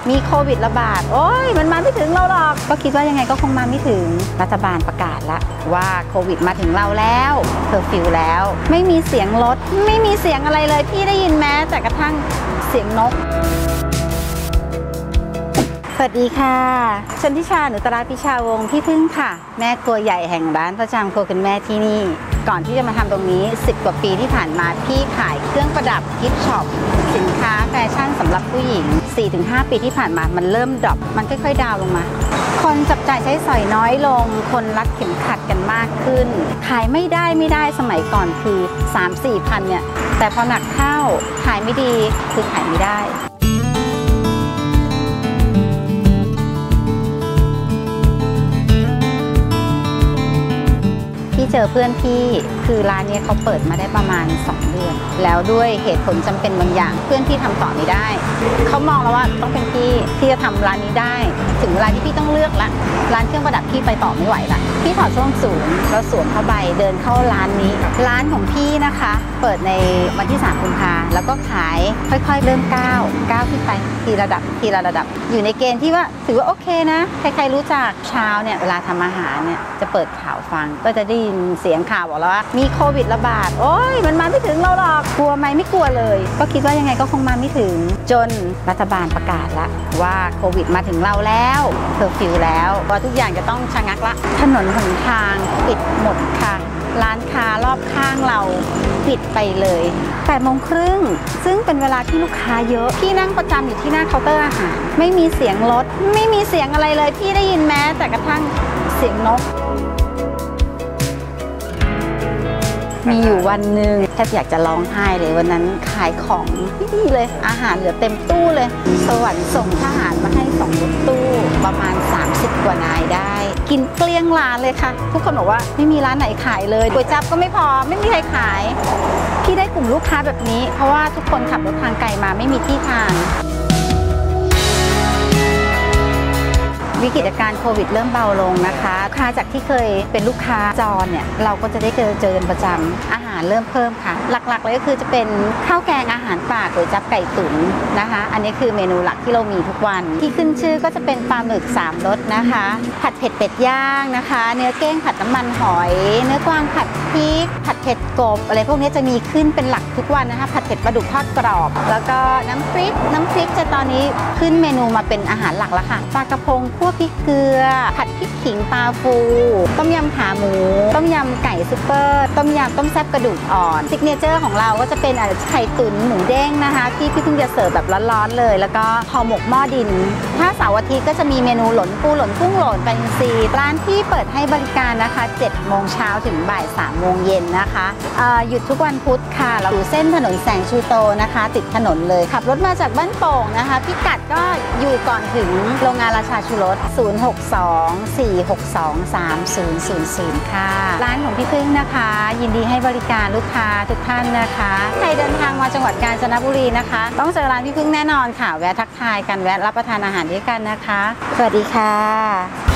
มีโควิดระบาดโอ้ยมันมาไม่ถึงเราหรอกก็คิดว่ายังไงก็คงมาไม่ถึงรัฐบาลประกาศแล้วว่าโควิดมาถึงเราแล้วเคอร์ฟิวแล้วไม่มีเสียงรถไม่มีเสียงอะไรเลยพี่ได้ยินแม้แต่กระทั่งเสียงนกสวัสดีค่ะชนทิชาหนุตราพิชาวงศ์พี่พึ่งค่ะแม่ครัวใหญ่แห่งร้านประจำครัวคุณแม่ที่นี่ก่อนที่จะมาทำตรงนี้10 กว่าปีที่ผ่านมาพี่ขายเครื่องประดับกิฟต์ช็อปสินค้าแฟชั่นสำหรับผู้หญิง 4-5 ปีที่ผ่านมามันเริ่มดรอปมันค่อยๆดาวลงมาคนจับจ่ายใช้สอยน้อยลงคนรัดเข็มขัดกันมากขึ้นขายไม่ได้สมัยก่อนคือ 3-4 พันเนี่ยแต่พอหนักเข้าขายไม่ดีคือขายไม่ได้ที่เจอเพื่อนพี่คือร้านนี้เขาเปิดมาได้ประมาณ2 เดือนแล้วด้วยเหตุผลจำเป็นบางอย่างเพื่อนพี่ทำต่อไม่ได้เขามองแล้วว่าต้องเป็นพี่ที่จะทำร้านนี้ได้ถึงเวลาที่พี่ต้องเลือกละร้านเครื่องประดับพี่ไปต่อไม่ไหวละพี่ถอดส้นสูงแล้วสวมผ้าใบเดินเข้าร้านนี้ร้านของพี่นะคะเปิดในวันที่3 กุมภาแล้วก็ขายค่อยๆเริ่มก้าวขึ้นไปทีละระดับอยู่ในเกณฑ์ที่ว่าถือว่าโอเคนะใครๆรู้จักเช้าเนี่ยเวลาทำอาหารเนี่ยจะเปิดข่าวฟังก็จะได้ยินเสียงข่าวบอกแล้วว่ามีโควิดระบาดโอ้ยมันมาไม่ถึงเราหรอกกลัวไหมไม่กลัวเลยก็คิดว่ายังไงก็คงมาไม่ถึงจนรัฐบาลประกาศแล้วว่าโควิดมาถึงเราแล้วเคอร์ฟิวแล้วว่าทุกอย่างจะต้องชะงักละถนนหนทางปิดหมดค่ะร้านค้ารอบข้างเราปิดไปเลย8:30ซึ่งเป็นเวลาที่ลูกค้าเยอะพี่นั่งประจำอยู่ที่หน้าเคาน์เตอร์อาหารไม่มีเสียงรถไม่มีเสียงอะไรเลยพี่ได้ยินแม้แต่กระทั่งเสียงนกมีอยู่วันหนึ่งแทบอยากจะร้องไห้เลยวันนั้นขายของไม่ดีเลยอาหารเหลือเต็มตู้เลยสวรรค์ส่งทหารมาให้2 รถตู้ประมาณ30 กว่านายได้กินเกลี้ยงร้านเลยค่ะทุกคนบอกว่าไม่มีร้านไหนขายเลยก๋วยจั๊บก็ไม่พอไม่มีใครขายพี่ได้กลุ่มลูกค้าแบบนี้เพราะว่าทุกคนขับรถทางไกลมาไม่มีที่ทานวิกฤตการณ์โควิดเริ่มเบาลงนะคะลูกค้าจากที่เคยเป็นลูกค้าจรเนี่ยเราก็จะได้เจอกันประจำอาหารเริ่มเพิ่มค่ะหลักๆเลยก็คือจะเป็นข้าวแกงอาหารป่าก๋วยจั๊บไก่ตุ๋นนะคะอันนี้คือเมนูหลักที่เรามีทุกวันที่ขึ้นชื่อก็จะเป็นปลาหมึก3 รสนะคะผัดเผ็ดเป็ดย่างนะคะเนื้อเก้งผัดน้ำมันหอยเนื้อกวางผัดพริกผัดเผ็ดกบอะไรพวกนี้จะมีขึ้นเป็นหลักทุกวันนะคะผัดเผ็ดปลาดุกทอดกรอบแล้วก็น้ำพริกจะตอนนี้ขึ้นเมนูมาเป็นอาหารหลักแล้วค่ะปลากระพงคั่วพริกเกลือผัดพริกขิงปลาฟูต้มยำขาหมูต้มยำไก่ซุปเปอร์ต้มแซ่บกระดูกอ่อนซิกเนเจอร์ของเราก็จะเป็นไข่ตุ๋นหมูเด้งนะคะที่พี่เพิ่งจะเสิร์ฟแบบร้อนๆเลยแล้วก็ห่อหมกหม้อดินถ้าเสาร์อาทิตย์ก็จะมีเมนูหลนปูหลนกุ้งหลนแปลงซีร้านที่เปิดให้บริการนะคะ7 โมงเช้าถึงบ่าย3 โมงเย็นนะคะหยุดทุกวันพุธค่ะเราอยู่เส้นถนนแสงชูโตนะคะติดถนนเลยขับรถมาจากบ้านโป่งนะคะพิกัดก็อยู่ก่อนถึงโรงงานราชาชูรส062-462-3000 ค่ะร้านของพี่พึ่งนะคะยินดีให้บริการลูกค้าทุกท่านนะคะใครเดินทางมาจังหวัดกาญจนบุรีนะคะต้องเจอร้านพี่พึ่งแน่นอนค่ะแวะทักทายกันแวะรับประทานอาหารด้วยกันนะคะสวัสดีค่ะ